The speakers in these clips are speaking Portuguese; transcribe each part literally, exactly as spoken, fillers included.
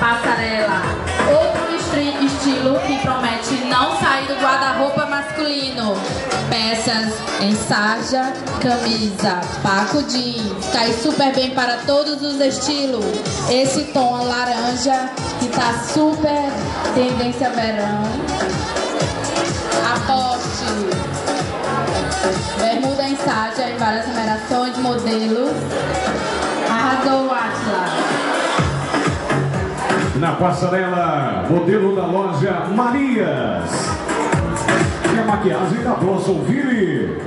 Passarela, outro estri- estilo que promete não sair do guarda-roupa masculino. Peças em sarja, camisa, paco jeans, cai super bem para todos os estilos. Esse tom laranja que tá super tendência verão. Aposte. Bermuda em sarja em várias numerações, modelos. Arrasou, Atlas. Na passarela, modelo da loja Marias. E a maquiagem da Blossom Ville.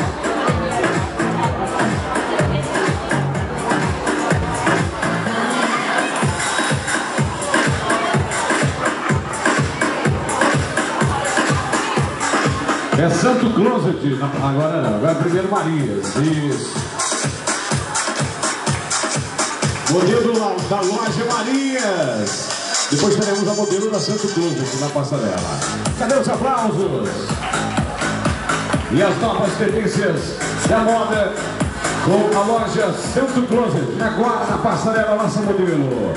É Santo Closet. Agora não, agora primeiro Marias. Isso. Modelo da loja Marias. Depois teremos a modelo da Santo Closet na passarela. Cadê os aplausos? E as novas tendências da moda com a loja Santo Closet. Agora na passarela, nossa modelo.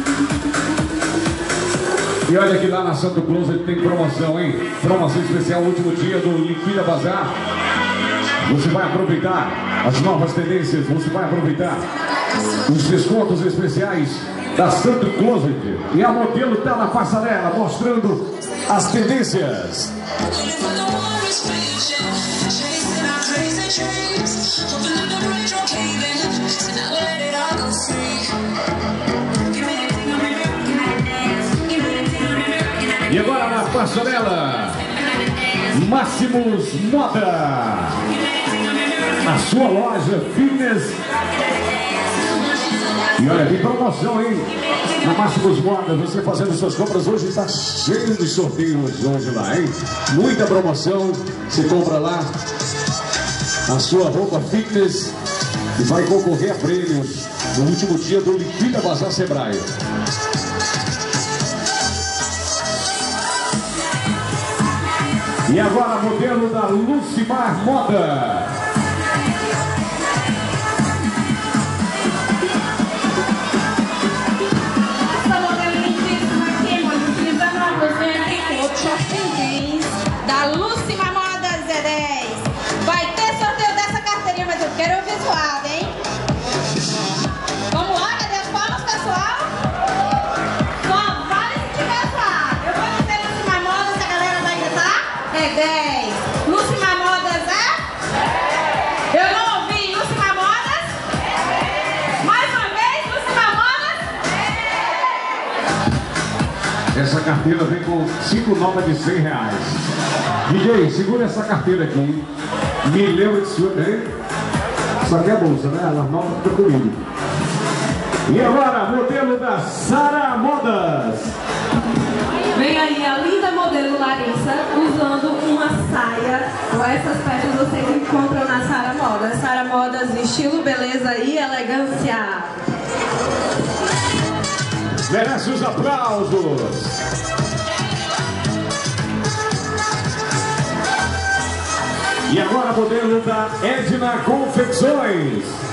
E olha que lá na Santo Closet tem promoção, hein? Promoção especial, último dia do Liquida Bazar. Você vai aproveitar as novas tendências, você vai aproveitar os descontos especiais da Santo Closet. E a modelo está na passarela mostrando as tendências. E agora na passarela, Máximos Moda. A sua loja fitness. E olha, tem promoção, hein? Na Máximos Moda, você fazendo suas compras hoje está cheio de sorteios hoje lá, hein? Muita promoção. Você compra lá a sua roupa fitness e vai concorrer a prêmios no último dia do Liquida Bazar Sebrae. E agora, modelo da Lucimar Moda. Essa modelo lindíssima aqui, mano, utilizando uma blusinha de couro, short jeans, da Lucimar Moda Z dez. Vai ter sorteio dessa carteirinha, mas eu quero o visual, hein? Vamos lá, cadê as palmas, pessoal? Só vale se tiver suado. Eu vou dizer Lucimar Moda, se a galera vai gritar. É dez. Lucimar Modas é? Eu não ouvi. Lucimar Modas? Mais uma vez, Lucimar Modas? Essa carteira vem com cinco notas de cem reais. D J, segura essa carteira aqui. Me lembra de sua, hein? Só que é a bolsa, né? Ela nova fica comigo. E agora, modelo da Sara Modas. Vem aí a linda modelo Larissa usando uma saia com essas peças você encontra na Sara Modas. Sara Modas, estilo, beleza e elegância. Merece os aplausos. E agora modelo da Edna Confecções.